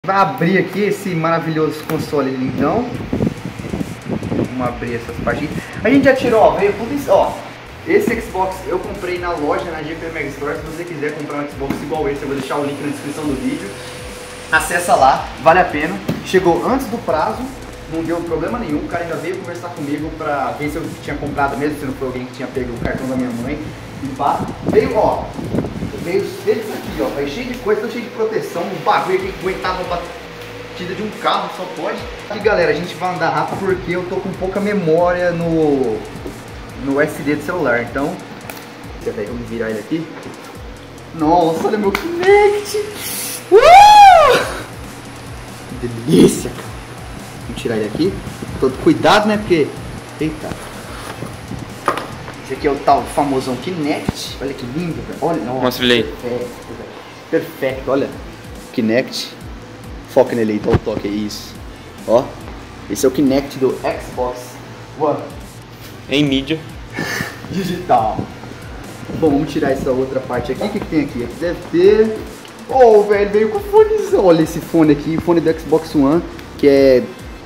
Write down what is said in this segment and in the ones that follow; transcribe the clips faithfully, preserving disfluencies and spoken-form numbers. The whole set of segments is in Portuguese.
Vai abrir aqui esse maravilhoso console lindão. Vamos abrir essas páginas. A gente já tirou, ó, veio tudo isso, ó. Esse Xbox eu comprei na loja, na G P Mega Store. Se você quiser comprar um Xbox igual esse, eu vou deixar o link na descrição do vídeo. Acessa lá, vale a pena. Chegou antes do prazo, não deu problema nenhum. O cara ainda veio conversar comigo pra ver se eu tinha comprado mesmo, se não foi alguém que tinha pego o cartão da minha mãe. E pá, veio, ó. Veio eles aqui, ó, veio cheio de coisa, cheio de proteção, um bagulho aqui que aguentava a batida de um carro, só pode. E galera, a gente vai andar rápido porque eu tô com pouca memória no, no S D do celular, então... Vamos virar ele aqui. Nossa, olha meu Kinect! Uh! Que delícia, cara! Vamos tirar ele aqui. Todo cuidado, né, porque... Eita! Esse aqui é o tal famosão Kinect. Olha que lindo, velho. Olha, nossa. Mostra ele aí. Perfeito, velho. Perfeito, olha. Kinect. Foca nele aí, dá o toque aí, isso. Ó. Esse é o Kinect do Xbox One. Em mídia. Digital. Bom, vamos tirar essa outra parte aqui. O que, que tem aqui? Aqui deve ter... Oh, velho, veio com fonezão. Olha esse fone aqui, fone do Xbox One, que é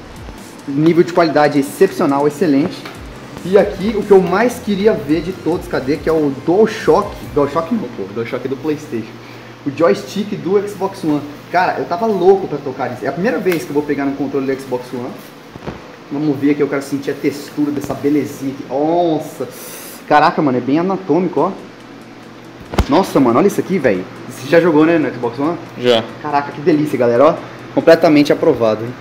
nível de qualidade excepcional, excelente. E aqui, o que eu mais queria ver de todos, cadê? Que é o DualShock. DualShock não, pô. DualShock é do PlayStation. O joystick do Xbox One. Cara, eu tava louco pra tocar isso. É a primeira vez que eu vou pegar no controle do Xbox One. Vamos ver aqui, eu quero sentir a textura dessa belezinha aqui. Nossa! Caraca, mano, é bem anatômico, ó. Nossa, mano, olha isso aqui, velho. Você já jogou, né, no Xbox One? Já. Caraca, que delícia, galera, ó. Completamente aprovado, hein?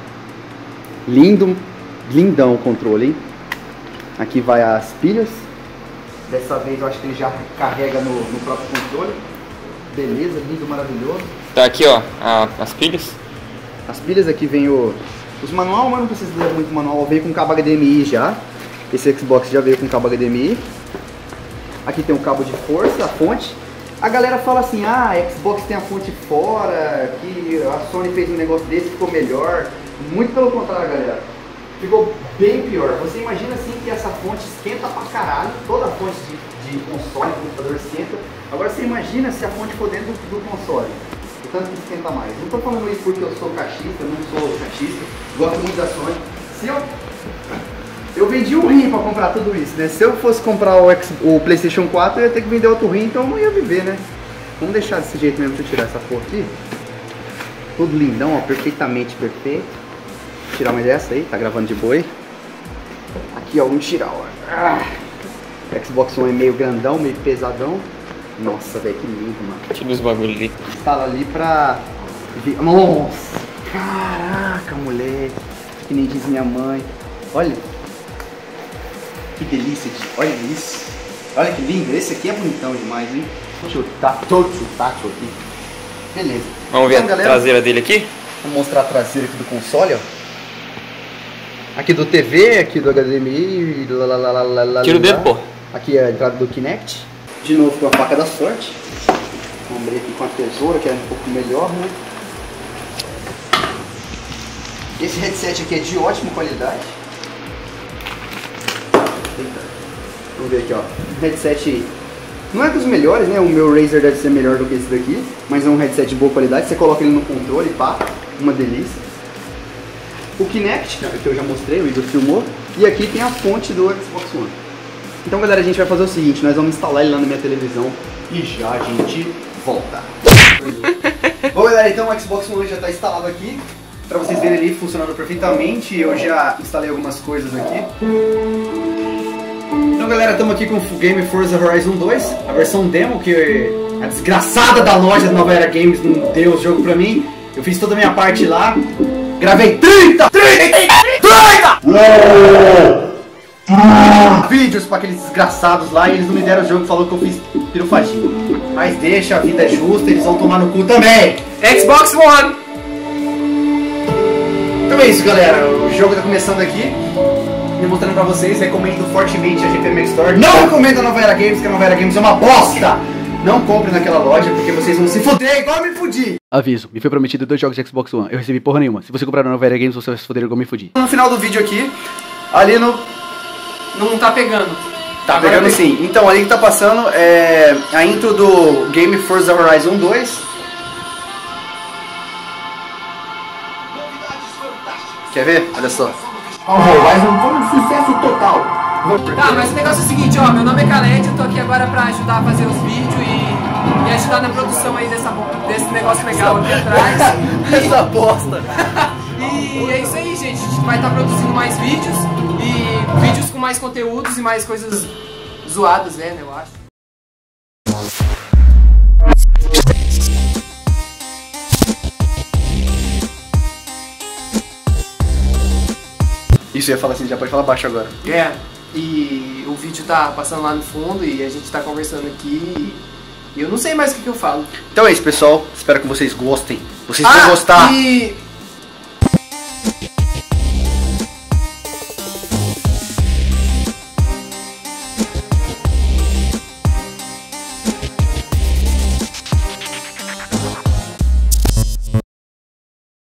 Lindo, lindão o controle, hein? Aqui vai as pilhas. Dessa vez eu acho que ele já carrega no, no próprio controle. Beleza, lindo, maravilhoso. Tá aqui, ó, a, as pilhas. As pilhas aqui vem o... Os manual, mas não precisa ler muito manual. Veio com cabo H D M I já. Esse Xbox já veio com cabo H D M I. Aqui tem um cabo de força, a fonte. A galera fala assim, ah, a Xbox tem a fonte fora, que a Sony fez um negócio desse, ficou melhor. Muito pelo contrário, galera. Ficou bem pior. Você imagina assim que essa fonte esquenta pra caralho. Toda a fonte de, de console, computador esquenta. Agora você imagina se a fonte for dentro do, do console. O tanto que esquenta mais. Não tô falando isso porque eu sou cachista, não sou cachista. Gosto muito da Sony. Se eu... Eu vendi um rim pra comprar tudo isso, né? Se eu fosse comprar o, X, o PlayStation quatro, eu ia ter que vender outro rim, então eu não ia viver, né? Vamos deixar desse jeito mesmo. Deixa eu tirar essa porra aqui. Tudo lindão, ó. Perfeitamente perfeito. Vou tirar uma dessa aí, tá gravando de boi. Aqui, ó, vamos tirar, ó. Ah, Xbox One é meio grandão, meio pesadão. Nossa, velho, que lindo, mano. Tira os bagulho ali. Instala ali pra... Nossa, caraca, moleque. Que nem diz minha mãe. Olha. Que delícia, olha isso. Olha que lindo, esse aqui é bonitão demais, hein? Chutar, todo chutar aqui. Beleza. Vamos ver então, a galera, traseira dele aqui? Vou mostrar a traseira aqui do console, ó. Aqui do T V, aqui do H D M I, lá, lá, lá, lá, lá, Tira o dedo, pô. Aqui é a entrada do Kinect. De novo com a faca da sorte. Vamos abrir aqui com a tesoura, que é um pouco melhor, né? Esse headset aqui é de ótima qualidade. Vamos ver aqui, ó. O headset não é dos melhores, né? O meu Razer deve ser melhor do que esse daqui, mas é um headset de boa qualidade. Você coloca ele no controle, pá, uma delícia. O Kinect, que eu já mostrei, o Igor filmou. E aqui tem a fonte do Xbox One. Então, galera, a gente vai fazer o seguinte: nós vamos instalar ele lá na minha televisão e já a gente volta. Bom, galera, então o Xbox One já está instalado aqui. Pra vocês verem ele funcionando perfeitamente. Eu já instalei algumas coisas aqui. Então, galera, estamos aqui com o Game Forza Horizon dois, a versão demo, que a desgraçada da loja da Nova Era Games não deu o jogo pra mim. Eu fiz toda a minha parte lá. Gravei trinta, trinta, trinta vídeos pra aqueles desgraçados lá e eles não me deram o jogo, falou que eu fiz pirufagia. Mas deixa, a vida é justa, eles vão tomar no cu também. Xbox One! Então é isso, galera, o jogo tá começando aqui. Me mostrando pra vocês, recomendo fortemente a G P Mega Store. Não recomendo a Nova Era Games, porque a Nova Era Games é uma bosta! Não compre naquela loja, porque vocês vão se fuder igual eu me fudi! Aviso, me foi prometido dois jogos de Xbox One, eu recebi porra nenhuma. Se você comprar na Nova Era Games, você vai se fuder igual eu me fudi. No final do vídeo aqui, ali no... Não tá pegando. Tá pegando sim. Então, ali que tá passando é a intro do Game Forza Horizon dois. Quer ver? Olha só. Mas não foi um sucesso total. Tá, mas o negócio é o seguinte, ó, meu nome é Caled, eu tô aqui agora pra ajudar a fazer os vídeos e, e ajudar na produção aí dessa, desse negócio legal aqui atrás. Essa bosta. E é isso aí, gente, a gente vai estar produzindo mais vídeos e vídeos com mais conteúdos e mais coisas zoadas, né, eu acho. Isso, eu ia falar assim, já pode falar baixo agora. É, e o vídeo tá passando lá no fundo e a gente tá conversando aqui e eu não sei mais o que, que eu falo. Então é isso, pessoal. Espero que vocês gostem. Vocês Ah, vão gostar. E...